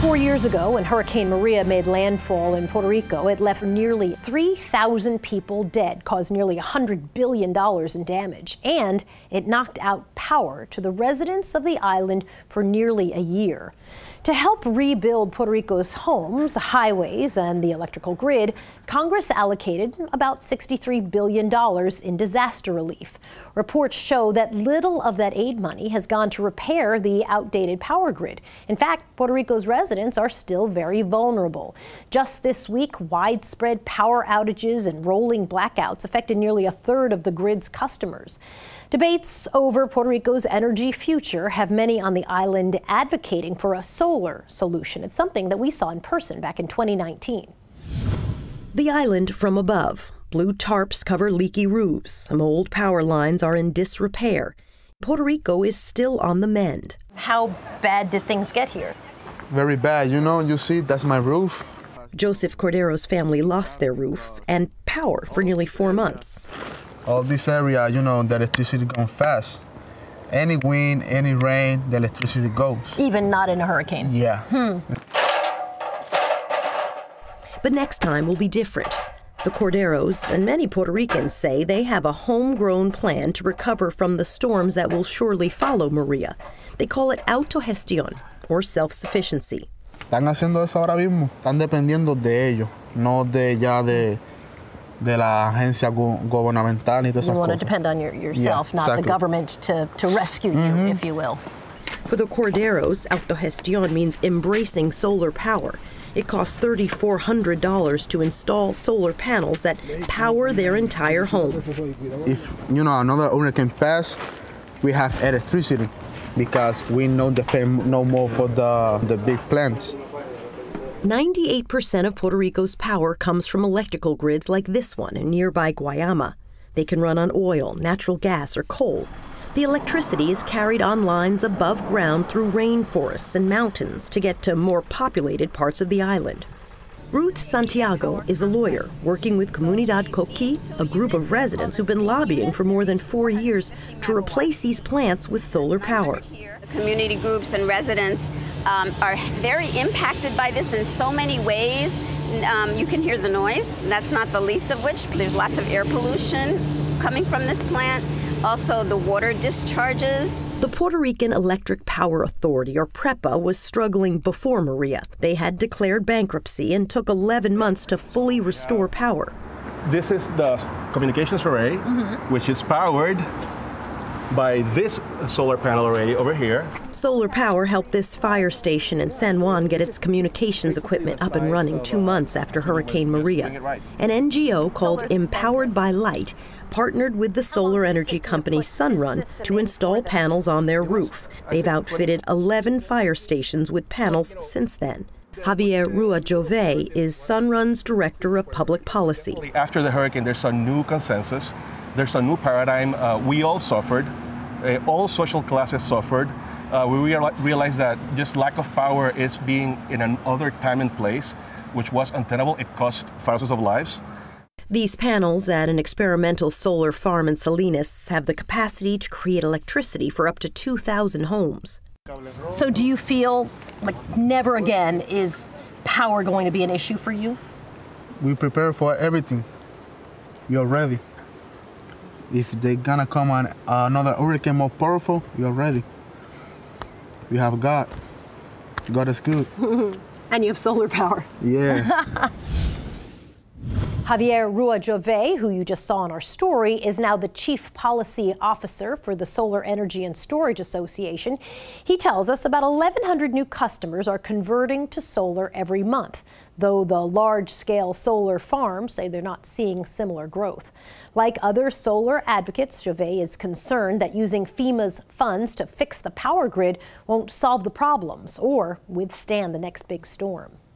4 years ago, when Hurricane Maria made landfall in Puerto Rico, it left nearly 3,000 people dead, caused nearly $100 billion in damage, and it knocked out power to the residents of the island for nearly a year. To help rebuild Puerto Rico's homes, highways, and the electrical grid, Congress allocated about $63 billion in disaster relief. Reports show that little of that aid money has gone to repair the outdated power grid. In fact, Puerto Rico's residents are still very vulnerable. Just this week, widespread power outages and rolling blackouts affected nearly a third of the grid's customers. Debates over Puerto Rico's energy future have many on the island advocating for a solar solution. It's something that we saw in person back in 2019. The island from above. Blue tarps cover leaky roofs. Some old power lines are in disrepair. Puerto Rico is still on the mend. How bad did things get here? Very bad. You see, that's my roof. Joseph Cordero's family lost their roof and power for nearly 4 months. All this area, the electricity goes fast. Any wind, any rain, the electricity goes. Even not in a hurricane? Yeah. But next time will be different. The Corderos and many Puerto Ricans say they have a homegrown plan to recover from the storms that will surely follow Maria. They call it autogestión, or self-sufficiency. Están haciendo eso ahora mismo. Están dependiendo de ellos, no de la agencia gubernamental y todas esas cosas. You want to depend on yourself, yeah, not exactly. the government to rescue you, if you will. For the Corderos, autogestión means embracing solar power. It costs $3,400 to install solar panels that power their entire home. If another hurricane pass, we have electricity because we don't depend no more for the big plants. 98% of Puerto Rico's power comes from electrical grids like this one in nearby Guayama. They can run on oil, natural gas, or coal. The electricity is carried on lines above ground through rainforests and mountains to get to more populated parts of the island. Ruth Santiago is a lawyer working with Comunidad Coqui, a group of residents who've been lobbying for more than 4 years to replace these plants with solar power. Community groups and residents are very impacted by this in so many ways. You can hear the noise, that's not the least of which. There's lots of air pollution coming from this plant. Also, the water discharges. The Puerto Rican Electric Power Authority, or PREPA, was struggling before Maria. They had declared bankruptcy and took 11 months to fully restore power. This is the communications array, which is powered by this solar panel array over here. Solar power helped this fire station in San Juan get its communications equipment up and running 2 months after Hurricane Maria. An NGO called Empowered by Light partnered with the solar energy company Sunrun to install panels on their roof. They've outfitted 11 fire stations with panels since then. Javier Rua Jove is Sunrun's director of public policy. After the hurricane, there's a new consensus. There's a new paradigm. We all suffered. All social classes suffered. We realized that just lack of power is being in another time and place, which was untenable. It cost thousands of lives. These panels at an experimental solar farm in Salinas have the capacity to create electricity for up to 2,000 homes. So do you feel like never again is power going to be an issue for you? We prepare for everything. We are ready. If they're gonna come on another hurricane more powerful, we are ready. We have God. God is good. And you have solar power. Yeah. Javier Rua Jove, who you just saw in our story, is now the Chief Policy Officer for the Solar Energy and Storage Association. He tells us about 1,100 new customers are converting to solar every month, though the large-scale solar farms say they're not seeing similar growth. Like other solar advocates, Jove is concerned that using FEMA's funds to fix the power grid won't solve the problems or withstand the next big storm.